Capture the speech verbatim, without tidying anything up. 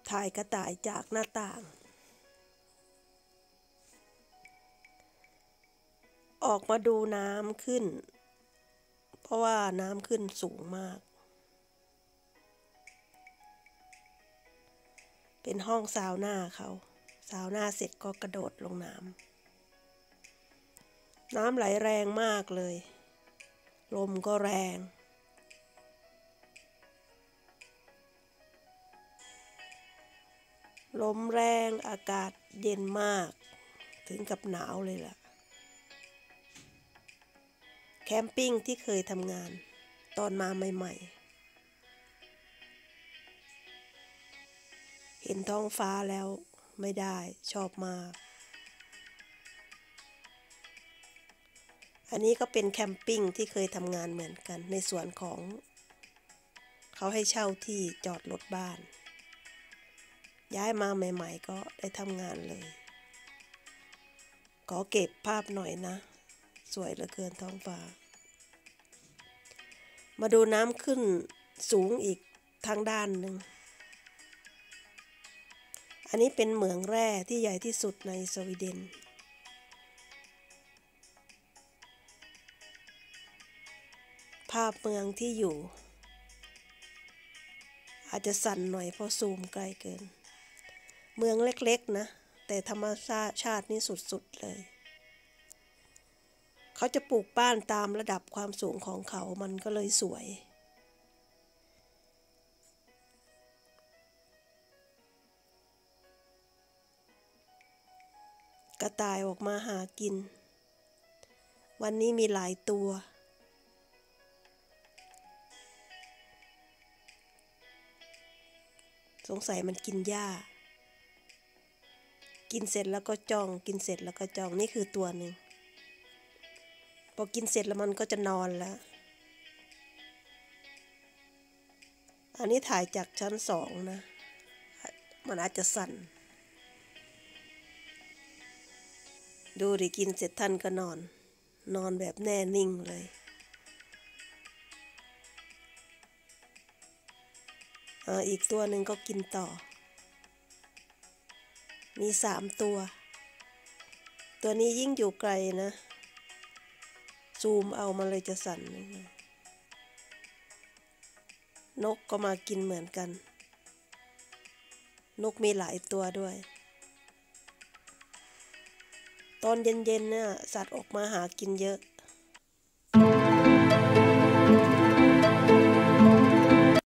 ถ่ายกระต่ายจากหน้าต่างออกมาดูน้ำขึ้นเพราะว่าน้ำขึ้นสูงมากเป็นห้องซาวน่าเขาซาวน่าเสร็จก็กระโดดลงน้ำน้ำไหลแรงมากเลยลมก็แรงลมแรงอากาศเย็นมากถึงกับหนาวเลยล่ะแคมปิ้งที่เคยทำงานตอนมาใหม่ๆเห็นท้องฟ้าแล้วไม่ได้ชอบมากอันนี้ก็เป็นแคมปิ้งที่เคยทำงานเหมือนกันในส่วนของเขาให้เช่าที่จอดรถบ้านย้ายมาใหม่ๆก็ได้ทำงานเลยขอเก็บภาพหน่อยนะสวยเหลือเกินท้องฟ้ามาดูน้ำขึ้นสูงอีกทางด้านหนึ่งอันนี้เป็นเหมืองแร่ที่ใหญ่ที่สุดในสวีเดนภาพเมืองที่อยู่อาจจะสั่นหน่อยเพราะซูมใกล้เกินเมืองเล็กๆนะแต่ธรรมชาตินี่สุดๆเลยเขาจะปลูกบ้านตามระดับความสูงของเขามันก็เลยสวยกระต่ายออกมาหากินวันนี้มีหลายตัวสงสัยมันกินหญ้ากินเสร็จแล้วก็จ้องกินเสร็จแล้วก็จ้องนี่คือตัวหนึ่งพอกินเสร็จแล้วมันก็จะนอนแล้วอันนี้ถ่ายจากชั้นสองนะมันอาจจะสั่นดูดิกินเสร็จท่านก็นอนนอนแบบแน่นิ่งเลยอ่าอีกตัวหนึ่งก็กินต่อมีสามตัวตัวนี้ยิ่งอยู่ไกลนะซูมเอามาเลยจะสั่นนกก็มากินเหมือนกันนกมีหลายตัวด้วยตอนเย็นๆเนี่ยสัตว์ออกมาหากินเยอะ